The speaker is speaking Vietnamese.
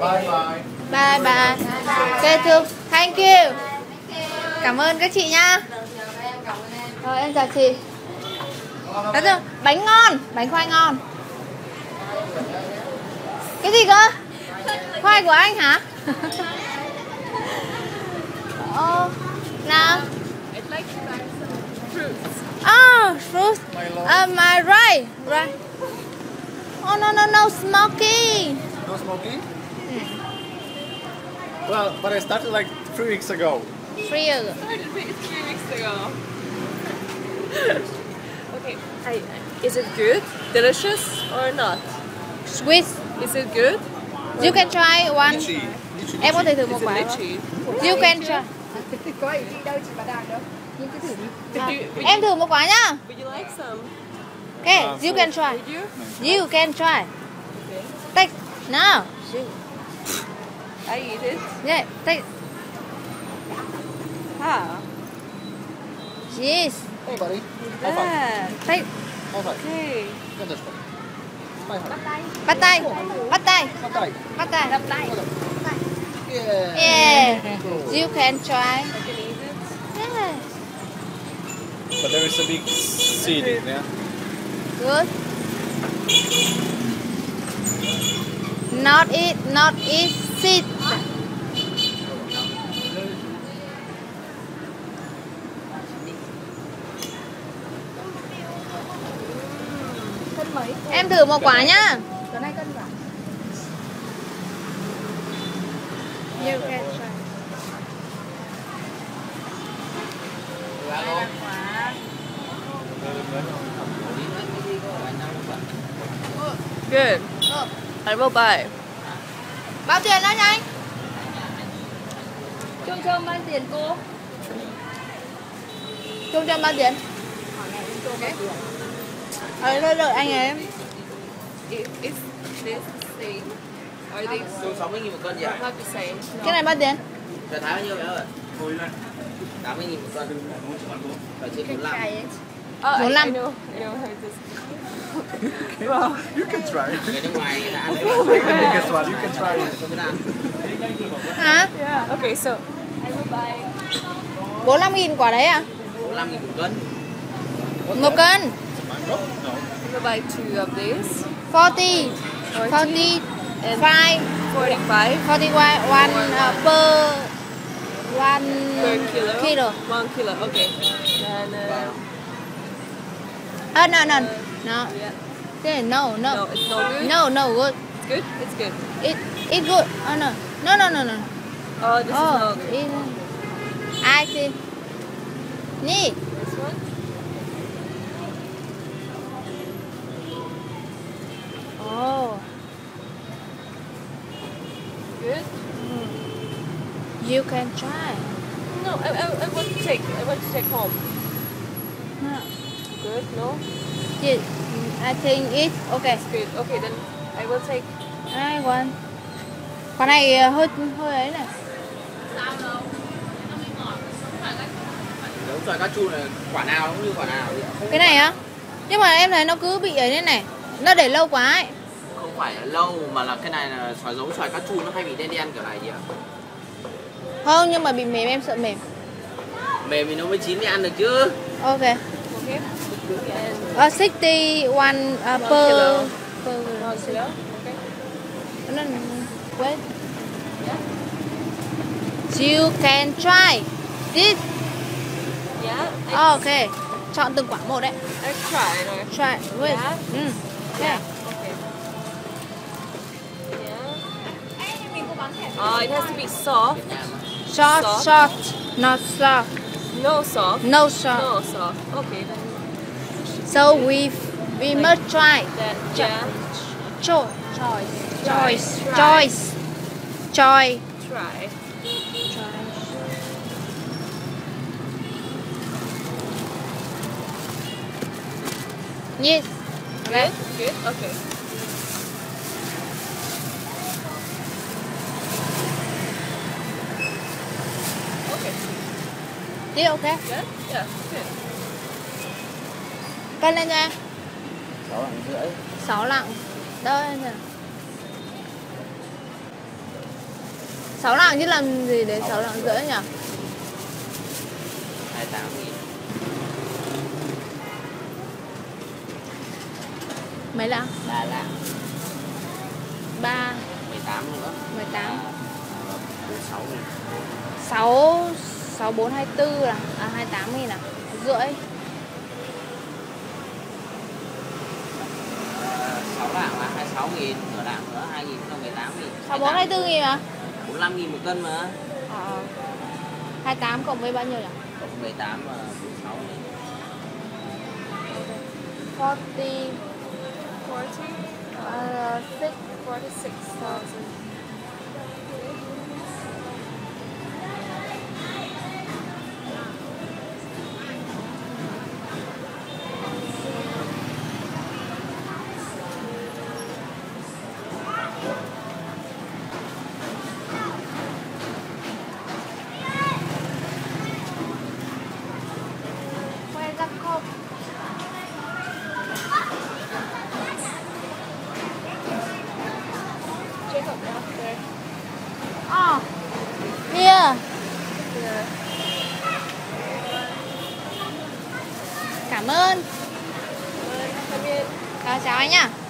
Bye bye. Bye bye. Okay, thương. Thank you. Cảm ơn các chị nhá. Rồi em chào chị. Nói chung, bánh ngon, bánh khoai ngon. Cái gì cơ? Khoai của anh hả? Nào. Oh, fruit. My right. Oh no, smoking. No smoking? Well, but I started like 3 weeks ago. 3 years ago. I started 3 weeks ago. Okay, is it good? Delicious or not? Sweet. Is it good? You can try one. Lychee. Em có thể thử một Is it quả không? lychee? You can try. Có ý chị đâu, chị bà Đạt đâu. Nhưng cứ thử đi. Em thử một quả nhá. Would you like some? Okay, you can try. Would you? You can try. Okay. Take. No. I eat it. Yeah, take. Ha. Yes. Hey buddy. High five. Yeah. Take. High five. Okay. Get this one. High five. Bắt tay. Bắt tay. Not tight. Bắt tay. Đập tay. Yeah. Yeah. You can try. I can eat it. Yeah. But there is a big seed in there. Good. Not eat seed. Cân mấy? Em thử một quả nhá. Giờ này cân cả. You can try. Good. I will buy. Bao tiền đó nhanh. Chôm bao tiền cô? Chôm bao tiền? Đợi anh ấy. Is this the same? Are they 60.000 một cân gì ạ? not the same? Cái này bao tiền? Giờ Thái bao nhiêu bé ơi? 80.000 một cân. Ở trên 45. Oh, I 45. know. I know how it is. You can try. Người nước ngoài người ta ăn cái The biggest one. You can try it. không biết ăn. Hả? Yeah. Okay, so I will buy. 45.000 quả đấy à? 45.000 một cân. 1 cân. No. I will buy 2 of these. 40. 40. And 5. 45 41 per 1 per kilo. kilo. 1 kilo. Okay. And No. yeah. Yeah, no. No, it's no good. No, good. It's good. It's good. It good. Oh no. No. Oh, this is no good. I see. Nè. This one. Oh. Good. You can try. No, I want to take. I want to take home. No. Good. No. Yeah, I think it's okay. It's good. Okay, then I will take. I want. Quả này hơi ấy này. Giống xoài cachu này quả nào cũng như quả nào vậy? Cái này á? Nhưng mà em thấy nó cứ bị ấy thế này. Nó để lâu quá ấy. Không phải là lâu mà là cái này là xoài giống xoài cachu nó hay bị đen đen kiểu này gì ạ? Không, nhưng mà bị mềm em sợ mềm. Mềm thì nó mới chín thì ăn được chứ. Ok. Okay. 61 per kilo. per 1 kilo. Okay. No, wait. You can try this. Yeah. Ok. Chọn từng quả một đấy. I try. No. Try. Wait. Yeah. Yeah. Yeah. Okay. Yeah. It has to be soft. Short. Not soft. No soft. No soft. No soft. Okay. Then. So we must try. Then yeah. Choice. Try. Choice. Try. Yes. Good. Good. Okay. Okay. Đi ok. Good. Yeah. Good. Cân lên cho em. 6,5 lạng. 6 lạng. Đây nè. 6 lạng chứ làm gì đến 6 lạng rưỡi nhỉ? 28.000. Mấy lạng? 3 lạng. 3 18 nữa. 18 46.000. 6 6424 là 28.000 à? Rưỡi. 6 lạng là 26.000, nửa lạng nữa 2.000 là 18.000. 64.000 mà. 45.000 một cân mà. 28 cộng với bao nhiêu nhỉ? Cộng 18 là 46.000. 40 46,000. Where's the cup? Jacob down there. Here. Cảm ơn. Come in. Chào anh nhá.